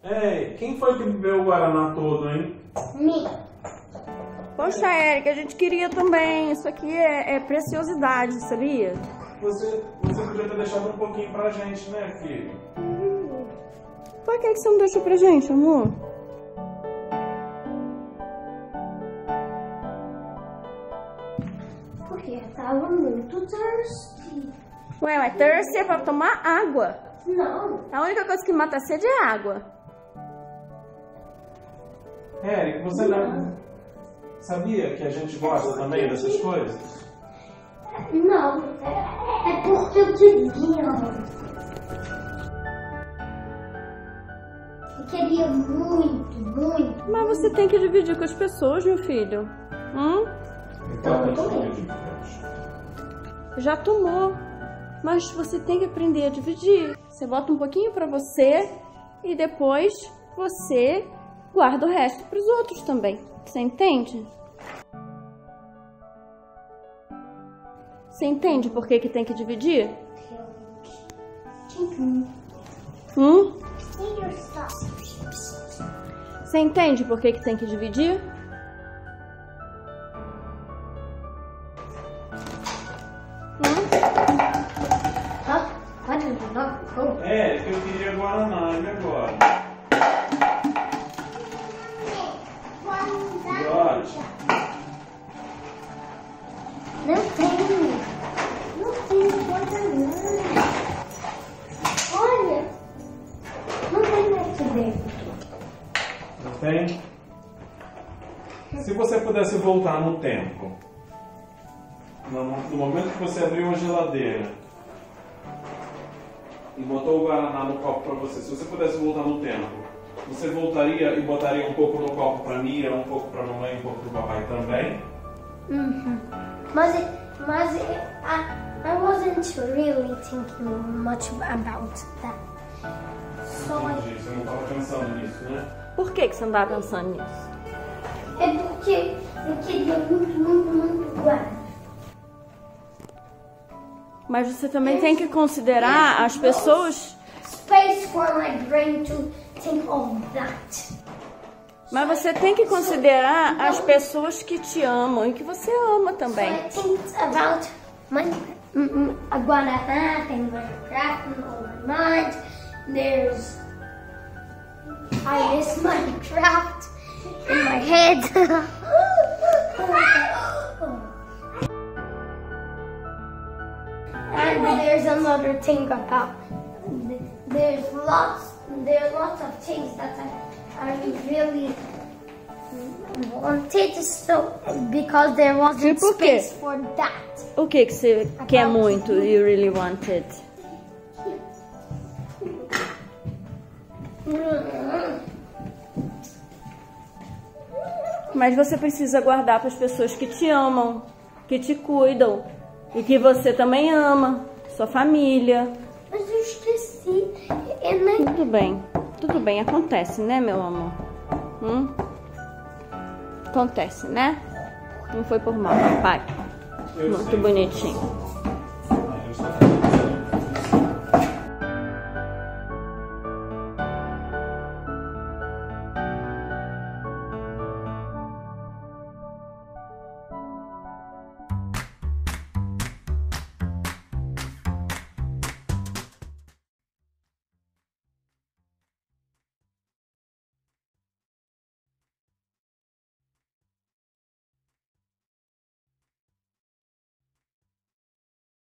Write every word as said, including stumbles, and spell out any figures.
Ei, quem foi que bebeu o Guaraná todo, hein? Me. Poxa, Érica, a gente queria também. Isso aqui é, é preciosidade, sabia? Você, você podia ter deixado um pouquinho pra gente, né, filho? Por que, que você não deixou pra gente, amor? Porque eu tava muito thirsty. Ué, mas thirsty é pra tomar água. Não. A única coisa que mata a sede é água. Eric, você não sabia que a gente gosta também dessas coisas? Não. É porque eu queria. Eu queria muito, muito. Mas você tem que dividir com as pessoas, meu filho. Hum? Então, eu tomei. Já tomou. Mas você tem que aprender a dividir. Você bota um pouquinho pra você e depois você guarda o resto pros outros também. Você entende? Você entende por que que tem que dividir? Hum? Você entende por que que tem que dividir? É, que eu queria Guaraná, e agora? Jorge. Não tem. Não tem Guaraná. Olha. Não tem mais dentro. Não tem? Se você pudesse voltar no tempo, no, no momento que você abriu a geladeira e botou o Guaraná no copo para você, se você pudesse voltar no tempo, você voltaria e botaria um pouco no copo para Mia, um pouco para mamãe e um pouco para o papai também? Uhum. Mas, mas I, I wasn't really thinking much about that. So I, Entendi, você não estava pensando nisso, né? Por que que você não estava pensando nisso? é porque eu queria muito, muito, muito Guaraná. Mas você também tem que considerar as pessoas... Space for my brain to think of that. Mas você tem que considerar as pessoas que te amam e que você ama também. So I think about my mm, a Guaraná and Minecraft and all my mind. There's I miss Minecraft in my head. And there's another thing about there's lots there's lots of things that I, I really wanted, so because there wasn't Tipo o quê? space for that. O que que você quer muito? You really wanted? Mas você precisa guardar para as pessoas que te amam, que te cuidam e que você também ama, sua família. Mas eu esqueci. Eu nem... Tudo bem, tudo bem, acontece, né, meu amor? Hum? Acontece, né? Não foi por mal, papai. Muito bonitinho.